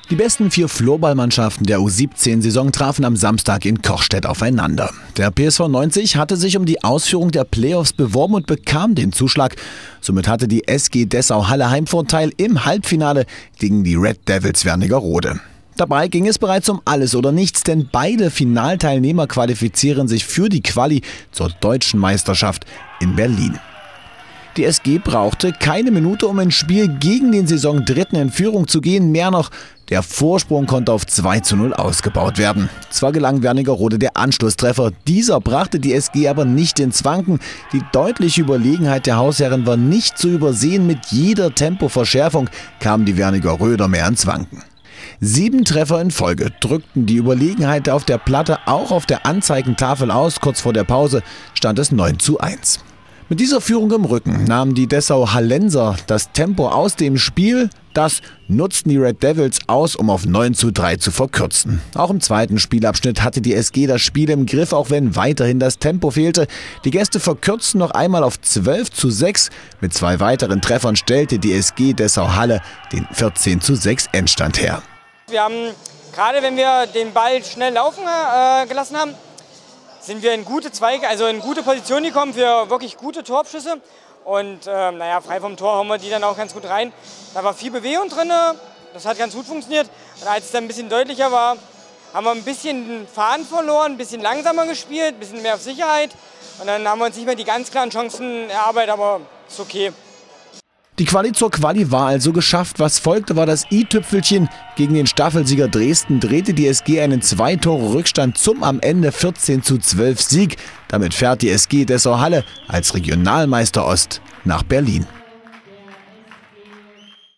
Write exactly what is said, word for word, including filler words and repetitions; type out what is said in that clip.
Die besten vier Floorballmannschaften der U siebzehn-Saison trafen am Samstag in Kochstedt aufeinander. Der P S V neunzig hatte sich um die Ausführung der Playoffs beworben und bekam den Zuschlag. Somit hatte die S G Dessau-Halle Heimvorteil im Halbfinale gegen die Red Devils Wernigerode. Dabei ging es bereits um alles oder nichts, denn beide Finalteilnehmer qualifizieren sich für die Quali zur Deutschen Meisterschaft in Berlin. Die S G brauchte keine Minute, um ins Spiel gegen den Saisondritten in Führung zu gehen. Mehr noch, der Vorsprung konnte auf zwei zu null ausgebaut werden. Zwar gelang Wernigerode der Anschlusstreffer, dieser brachte die S G aber nicht ins Wanken. Die deutliche Überlegenheit der Hausherren war nicht zu übersehen. Mit jeder Tempoverschärfung kamen die Wernigeröder mehr ins Wanken. Sieben Treffer in Folge drückten die Überlegenheit auf der Platte auch auf der Anzeigentafel aus. Kurz vor der Pause stand es neun zu eins. Mit dieser Führung im Rücken nahmen die Dessau-Hallenser das Tempo aus dem Spiel. Das nutzten die Red Devils aus, um auf neun zu drei zu verkürzen. Auch im zweiten Spielabschnitt hatte die S G das Spiel im Griff, auch wenn weiterhin das Tempo fehlte. Die Gäste verkürzten noch einmal auf zwölf zu sechs. Mit zwei weiteren Treffern stellte die S G Dessau-Halle den vierzehn zu sechs Endstand her. Wir haben, gerade wenn wir den Ball schnell laufen äh, gelassen haben, sind wir in gute Zweige, also in gute Position gekommen für wirklich gute Torabschüsse. Und äh, naja, frei vom Tor haben wir die dann auch ganz gut rein. Da war viel Bewegung drin, das hat ganz gut funktioniert. Und als es dann ein bisschen deutlicher war, haben wir ein bisschen den Faden verloren, ein bisschen langsamer gespielt, ein bisschen mehr auf Sicherheit. Und dann haben wir uns nicht mehr die ganz klaren Chancen erarbeitet, aber ist okay. Die Quali zur Quali war also geschafft. Was folgte, war das i-Tüpfelchen. Gegen den Staffelsieger Dresden drehte die S G einen Zwei-Tore-Rückstand zum am Ende vierzehn zu zwölf Sieg. Damit fährt die S G Dessau-Halle als Regionalmeister Ost nach Berlin.